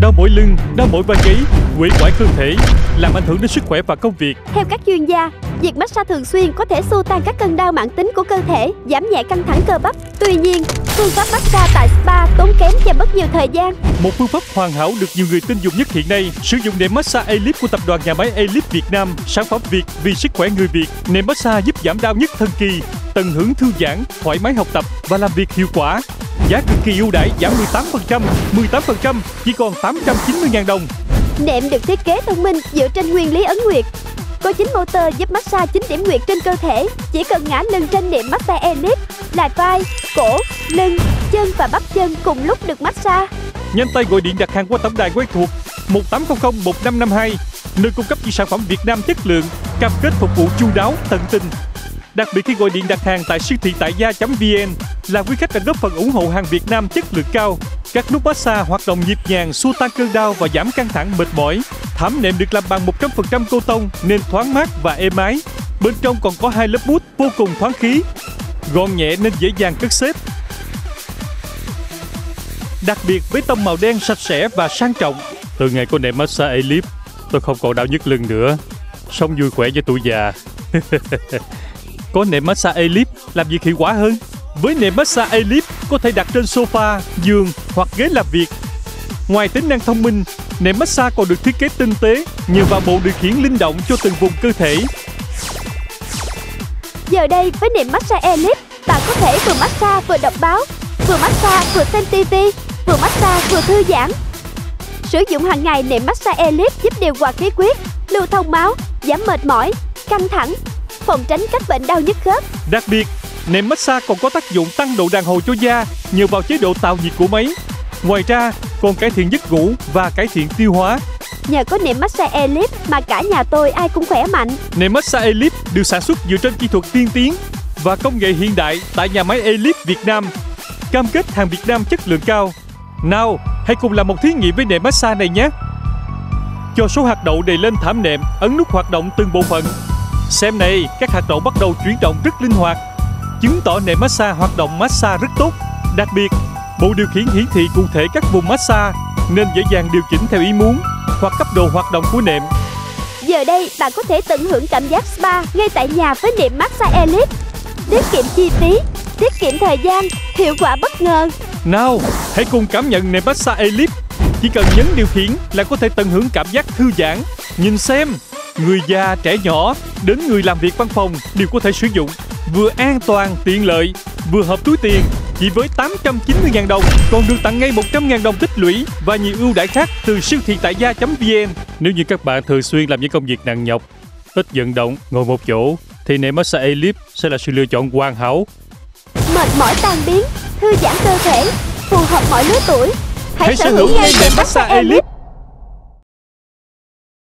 đau mỏi lưng, đau mỏi vai gáy, uể oải cơ thể, làm ảnh hưởng đến sức khỏe và công việc. Theo các chuyên gia, việc massage thường xuyên có thể xua tan các cơn đau mãn tính của cơ thể, giảm nhẹ căng thẳng cơ bắp. Tuy nhiên, phương pháp massage tại spa tốn kém và mất nhiều thời gian. Một phương pháp hoàn hảo được nhiều người tin dùng nhất hiện nay, sử dụng nệm massage A-Lift của tập đoàn nhà máy A-Lift Việt Nam, sản phẩm Việt vì sức khỏe người Việt. Nệm massage giúp giảm đau nhức thần kỳ, tận hưởng thư giãn, thoải mái học tập và làm việc hiệu quả. Giá cực kỳ ưu đãi, giảm 18%, chỉ còn 890.000 đồng. Nệm được thiết kế thông minh dựa trên nguyên lý ấn nguyệt. Có 9 motor giúp massage 9 điểm nguyệt trên cơ thể. Chỉ cần ngã lưng trên nệm massage A-Lift là vai, cổ, lưng, chân và bắp chân cùng lúc được massage. Nhanh tay gọi điện đặt hàng qua tổng đài quen thuộc 1800 1552, nơi cung cấp những sản phẩm Việt Nam chất lượng, cam kết phục vụ chu đáo, tận tình. Đặc biệt khi gọi điện đặt hàng tại siêu thị tại gia.vn là quý khách đã góp phần ủng hộ hàng Việt Nam chất lượng cao. Các nút massage hoạt động nhịp nhàng, xua tan cơn đau và giảm căng thẳng mệt mỏi. Thảm nệm được làm bằng 100% cô tông nên thoáng mát và êm ái. Bên trong còn có 2 lớp mút vô cùng thoáng khí, gọn nhẹ nên dễ dàng cất xếp. Đặc biệt với tông màu đen sạch sẽ và sang trọng. Từ ngày có nệm massage A-Lift, tôi không còn đau nhức lưng nữa, sống vui khỏe với tuổi già. Có nệm massage A-Lift làm việc hiệu quả hơn. Với nệm massage A-Lift có thể đặt trên sofa, giường hoặc ghế làm việc. Ngoài tính năng thông minh, nệm massage còn được thiết kế tinh tế nhờ vào bộ điều khiển linh động cho từng vùng cơ thể. Giờ đây với nệm massage A-Lift, bạn có thể vừa massage vừa đọc báo, vừa massage vừa xem TV, vừa massage vừa thư giãn. Sử dụng hàng ngày, nệm massage A-Lift giúp điều hòa khí huyết, lưu thông máu, giảm mệt mỏi, căng thẳng, phòng tránh các bệnh đau nhức khớp. Đặc biệt, nệm massage còn có tác dụng tăng độ đàn hồi cho da nhờ vào chế độ tạo nhiệt của máy. Ngoài ra, còn cải thiện giấc ngủ và cải thiện tiêu hóa. Nhờ có nệm massage A-Lift mà cả nhà tôi ai cũng khỏe mạnh. Nệm massage A-Lift được sản xuất dựa trên kỹ thuật tiên tiến và công nghệ hiện đại tại nhà máy A-Lift Việt Nam. Cam kết hàng Việt Nam chất lượng cao. Nào, hãy cùng làm một thí nghiệm với nệm massage này nhé. Cho số hạt đậu đầy lên thảm nệm, ấn nút hoạt động từng bộ phận. Xem này, các hạt đậu bắt đầu chuyển động rất linh hoạt, chứng tỏ nệm massage hoạt động massage rất tốt. Đặc biệt, bộ điều khiển hiển thị cụ thể các vùng massage nên dễ dàng điều chỉnh theo ý muốn hoặc cấp độ hoạt động của nệm. Giờ đây, bạn có thể tận hưởng cảm giác spa ngay tại nhà với nệm massage A-Lift. Tiết kiệm chi phí, tiết kiệm thời gian, hiệu quả bất ngờ. Nào, hãy cùng cảm nhận nệm massage A-Lift. Chỉ cần nhấn điều khiển là có thể tận hưởng cảm giác thư giãn. Nhìn xem, người già, trẻ nhỏ đến người làm việc văn phòng đều có thể sử dụng. Vừa an toàn, tiện lợi, vừa hợp túi tiền. Chỉ với 890.000 đồng, còn được tặng ngay 100.000 đồng tích lũy và nhiều ưu đãi khác từ siêu thị tại gia.vn. Nếu như các bạn thường xuyên làm những công việc nặng nhọc, ít vận động, ngồi một chỗ, thì nệm massage A-Lift sẽ là sự lựa chọn hoàn hảo. Mệt mỏi tan biến, thư giãn cơ thể, phù hợp mọi lứa tuổi. Hãy sở hữu ngay nệm massage A-Lift.